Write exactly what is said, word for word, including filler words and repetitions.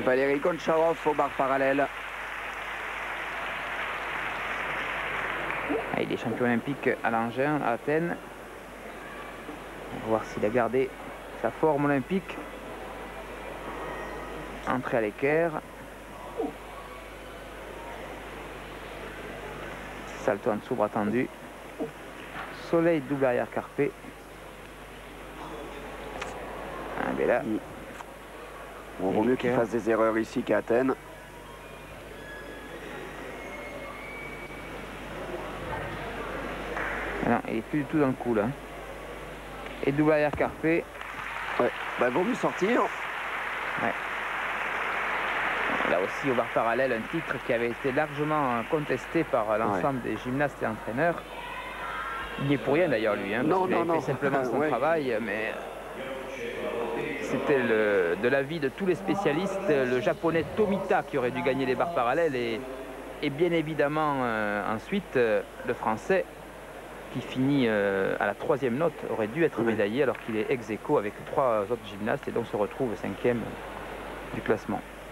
Valérie Goncharov au bar parallèle. Ah, il est champion olympique à l'engin, à Athènes. On va voir s'il a gardé sa forme olympique. Entrée à l'équerre. Salto en dessous, bras tendu. Soleil double arrière carpé. Ah, ben là. Bon, vaut mieux qu'il fasse des erreurs ici qu'à Athènes. Ah non, il est plus du tout dans le coup là. Et double arrière carpé. Ouais, bah vaut mieux sortir. Ouais. Là aussi au bar parallèle, un titre qui avait été largement contesté par l'ensemble ouais. des gymnastes et entraîneurs. Il n'y est pour rien d'ailleurs lui, hein, parce qu'il avait fait simplement son ouais. travail, mais c'était de l'avis de tous les spécialistes, le japonais Tomita qui aurait dû gagner les barres parallèles et, et bien évidemment euh, ensuite euh, le français qui finit euh, à la troisième note aurait dû être médaillé alors qu'il est ex aequo avec trois autres gymnastes et donc se retrouve cinquième du classement.